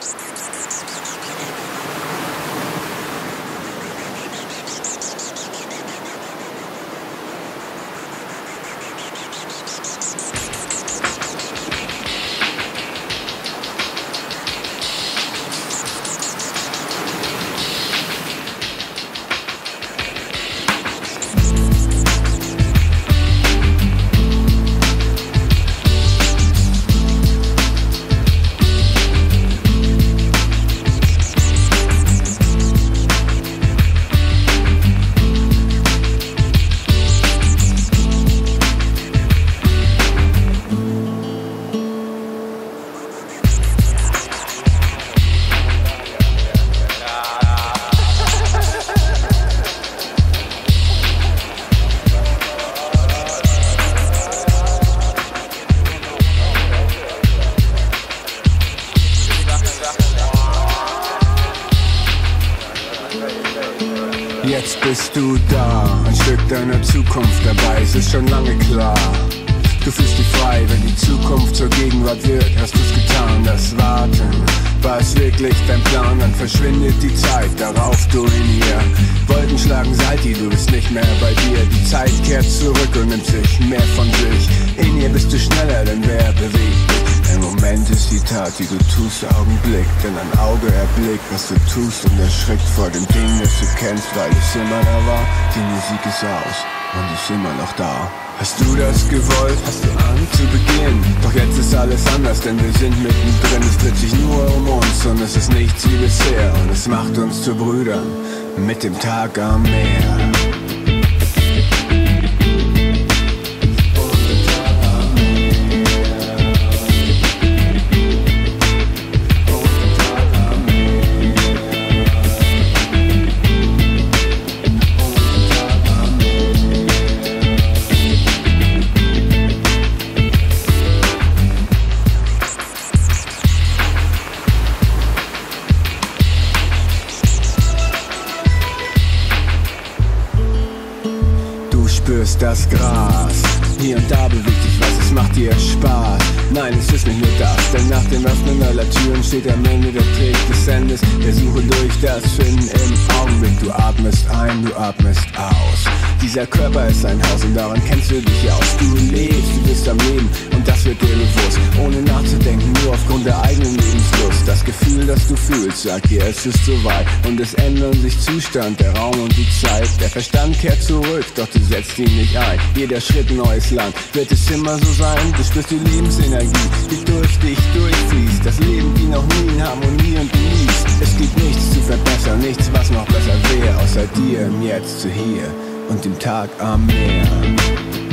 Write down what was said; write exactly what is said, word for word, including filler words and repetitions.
Jetzt bist du da, ein Stück deiner Zukunft dabei, es ist schon lange klar. Du fühlst dich frei, wenn die Zukunft zur Gegenwart wird, hast du's getan, das Warten. War es wirklich dein Plan, dann verschwindet die Zeit, darauf du in ihr. Wolken schlagen Salti, du bist nicht mehr bei dir. Die Zeit kehrt zurück und nimmt sich mehr von sich. In ihr bist du schneller, denn wer bewegt dich? Ein Moment ist die Tat, die du tust, Augenblick. Denn ein Auge erblickt, was du tust und erschrickt vor dem Ding, das du kennst, weil es immer da war. Die Musik ist aus und ist immer noch da. Hast du das gewollt? Hast du Angst zu Beginn? Doch jetzt ist alles anders, denn wir sind mittendrin. Es dreht sich nur um uns und es ist nichts wie bisher. Und es macht uns zu Brüdern mit dem Tag am Meer. Spürst das Gras, hier und da bewegt sich was, es macht dir Spaß. Nein, es ist nicht nur das, denn nach dem Öffnen aller Türen steht am Ende der Weg des Endes, der Suche durch das Finden im Augenblick. Du atmest ein, du atmest aus. Dieser Körper ist ein Haus und daran kennst du dich aus. Du lebst, du bist am Leben und das wird dir bewusst, ohne nachzudenken, nur aufgrund der eigenen Lebenslust. Das Gefühl, das du fühlst, sagt dir, es ist soweit und es ändern sich Zustand, der Raum und die Zeit. Der Verstand kehrt zurück, doch du setzt ihn nicht ein. Jeder Schritt neues Land, wird es immer so sein? Du spürst die Lebensenergie, die durch dich durchfließt. Das Leben ging noch nie in Harmonie und genießt. Es gibt nichts zu verbessern, nichts was noch besser wäre, außer dir im Jetzt zu hier und dem Tag am Meer.